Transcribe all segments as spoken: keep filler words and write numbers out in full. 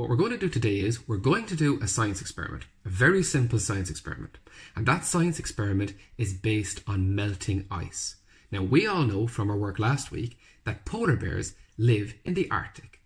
what we're going to do today is we're going to do a science experiment, a very simple science experiment. And that science experiment is based on melting ice. Now, we all know from our work last week that polar bears live in the Arctic.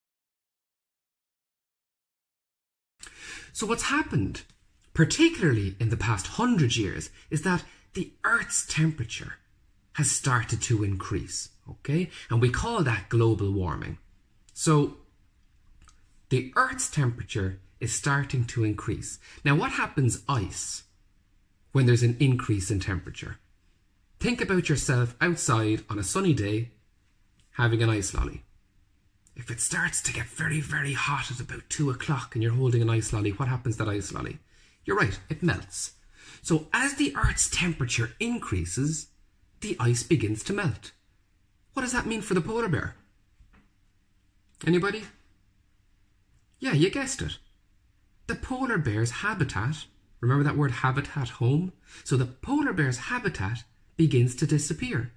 So what's happened, particularly in the past hundred years, is that the Earth's temperature has started to increase, okay? And we call that global warming. So the Earth's temperature is starting to increase. Now, what happens ice when there's an increase in temperature? Think about yourself outside on a sunny day having an ice lolly. If it starts to get very, very hot at about two o'clock and you're holding an ice lolly, what happens to that ice lolly? You're right, it melts. So as the Earth's temperature increases, the ice begins to melt. What does that mean for the polar bear? Anybody? Yeah, you guessed it. The polar bear's habitat, remember that word habitat, home? So the polar bear's habitat begins to disappear.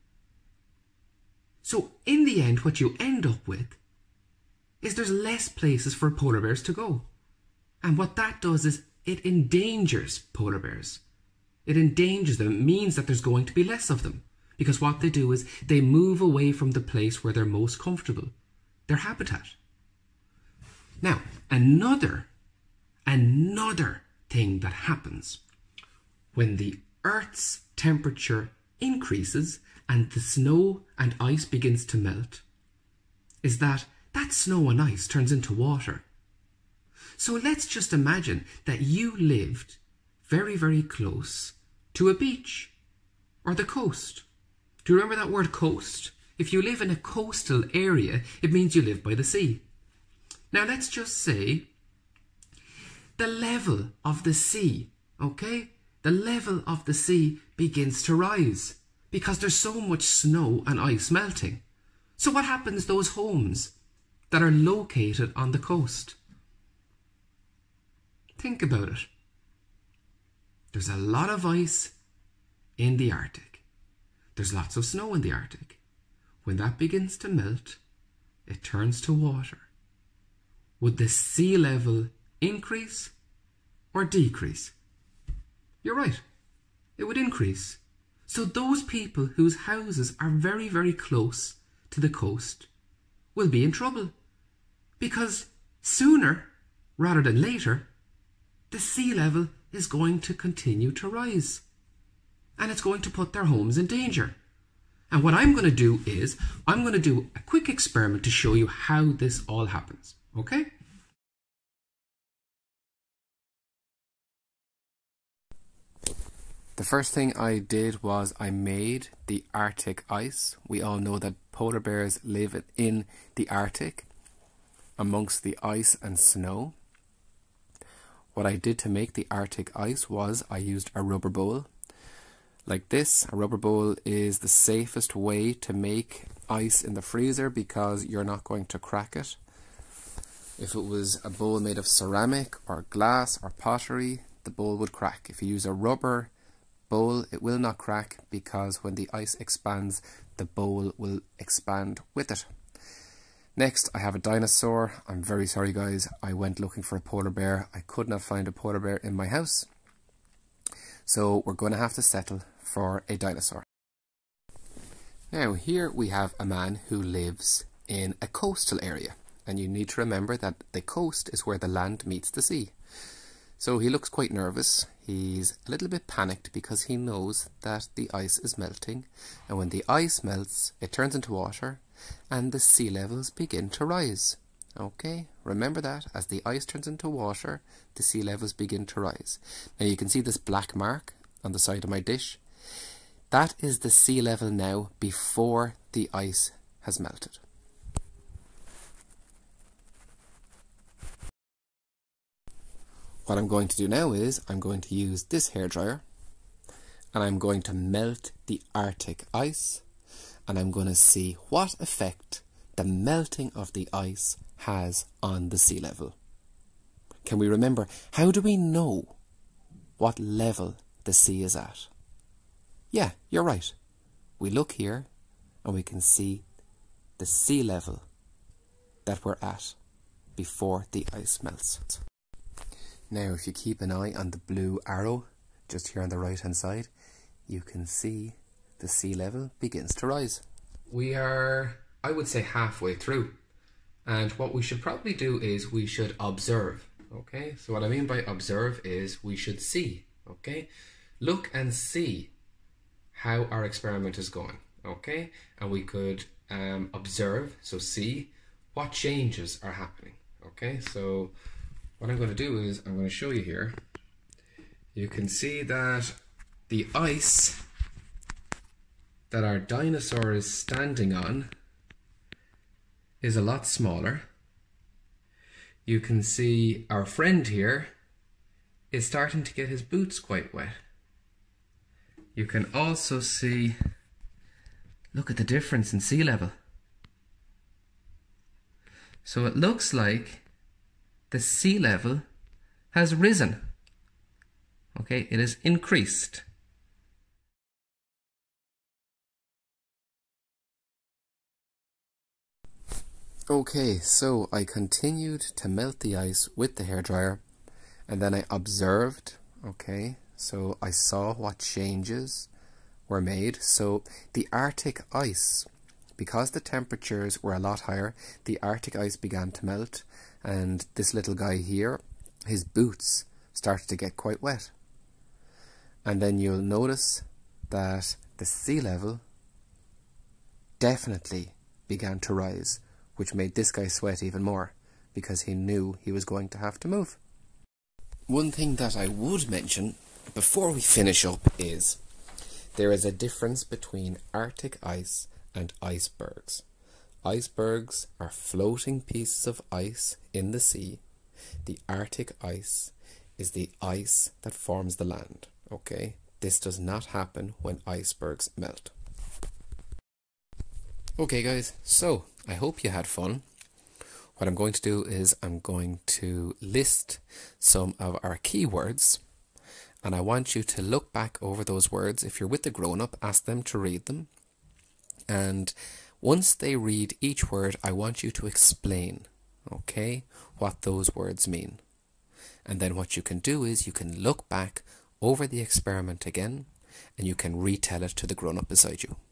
So in the end, what you end up with is there's less places for polar bears to go. And what that does is it endangers polar bears. It endangers them. It means that there's going to be less of them. Because what they do is they move away from the place where they're most comfortable, their habitat. Now, another, another thing that happens when the Earth's temperature increases and the snow and ice begins to melt is that that snow and ice turns into water. So let's just imagine that you lived very, very close to a beach or the coast. Do you remember that word coast? If you live in a coastal area, it means you live by the sea. Now let's just say the level of the sea, okay? The level of the sea begins to rise because there's so much snow and ice melting. So what happens to those homes that are located on the coast? Think about it. There's a lot of ice in the Arctic. There's lots of snow in the Arctic. When that begins to melt, it turns to water. Would the sea level increase or decrease? You're right, it would increase. So those people whose houses are very, very close to the coast will be in trouble because sooner rather than later, the sea level is going to continue to rise and it's going to put their homes in danger. And what I'm going to do is I'm going to do a quick experiment to show you how this all happens, okay? The first thing I did was I made the Arctic ice. We all know that polar bears live in the Arctic amongst the ice and snow. What I did to make the Arctic ice was I used a rubber bowl. Like this, a rubber bowl is the safest way to make ice in the freezer because you're not going to crack it. If it was a bowl made of ceramic or glass or pottery, the bowl would crack. If you use a rubber bowl, it will not crack because when the ice expands, the bowl will expand with it. Next, I have a dinosaur. I'm very sorry guys, I went looking for a polar bear. I could not find a polar bear in my house. So we're going to have to settle for a dinosaur. Now here we have a man who lives in a coastal area. And you need to remember that the coast is where the land meets the sea. So he looks quite nervous. He's a little bit panicked because he knows that the ice is melting. And when the ice melts, it turns into water and the sea levels begin to rise. Okay, remember that. As the ice turns into water, the sea levels begin to rise. Now you can see this black mark on the side of my dish. That is the sea level now before the ice has melted. What I'm going to do now is I'm going to use this hairdryer and I'm going to melt the Arctic ice and I'm going to see what effect the melting of the ice has on the sea level. Can we remember, how do we know what level the sea is at? Yeah, you're right. We look here and we can see the sea level that we're at. before the ice melts. Now if you keep an eye on the blue arrow just here on the right hand side, you can see the sea level begins to rise. We are, I would say, halfway through, and what we should probably do is we should observe. Okay, so what I mean by observe is we should see. Okay, look and see how our experiment is going. Okay, and we could um, observe, so see what changes are happening. Okay, so what I'm going to do is I'm going to show you here. You can see that the ice that our dinosaur is standing on is a lot smaller. You can see our friend here is starting to get his boots quite wet. You can also see, look at the difference in sea level. So it looks like the sea level has risen. Okay, it has increased. Okay, so I continued to melt the ice with the hairdryer, and then I observed. Okay, so I saw what changes were made. So the Arctic ice, because the temperatures were a lot higher, the Arctic ice began to melt, and this little guy here, his boots started to get quite wet. And then you'll notice that the sea level definitely began to rise, which made this guy sweat even more because he knew he was going to have to move. One thing that I would mention before we finish up is there is a difference between Arctic ice and icebergs. Icebergs are floating pieces of ice in the sea. The Arctic ice is the ice that forms the land. Okay, this does not happen when icebergs melt. Okay guys, so I hope you had fun. What I'm going to do is I'm going to list some of our keywords, and I want you to look back over those words. If you're with the grown-up, ask them to read them, and once they read each word, I want you to explain, okay, what those words mean. And then what you can do is you can look back over the experiment again, and you can retell it to the grown-up beside you.